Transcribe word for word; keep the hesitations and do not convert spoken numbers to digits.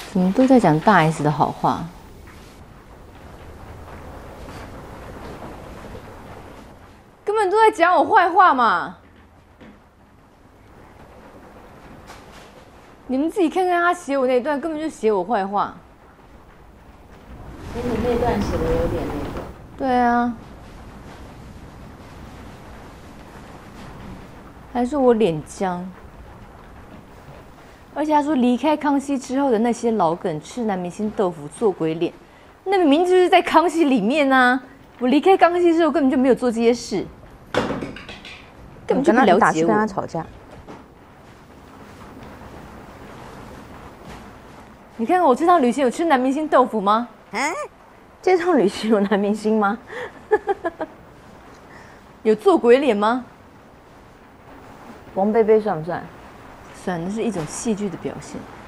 怎么都在讲大 S 的好话？根本都在讲我坏话嘛！你们自己看看他写我那一段，根本就写我坏话。 哎，你那段写的有点那个。 对啊。还说我脸僵。 而且他说离开康熙之后的那些老梗，吃男明星豆腐做鬼脸，那明明就是在康熙里面啊！我离开康熙之后根本就没有做这些事，根本就不了解我。 跟他吵架。 你看看我这趟旅行有吃男明星豆腐吗？ 啊，这趟旅行有男明星吗？ 有做鬼脸吗？ 王贝贝算不算？ 算，那是一种戏剧的表现。